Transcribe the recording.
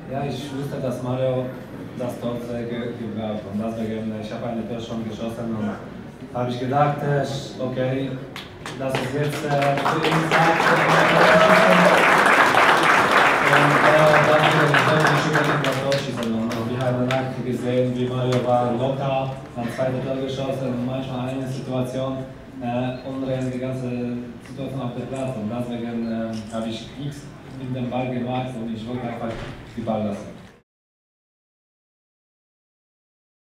Ja, ich wusste, dass Mario das Tor gebraucht und deswegen, ich habe eine Tor schon geschossen und habe ich gedacht, okay, das ist jetzt für ihn Zeit. Und dann habe ich schon das Tor schießen und wir haben danach gesehen, wie Mario war locker, hat zweite Tor geschossen und manchmal eine Situation umdrehen die ganze Situation auf dem Platz und deswegen habe ich nichts mit dem Ball gemacht und ich wollte einfach die Ball lassen.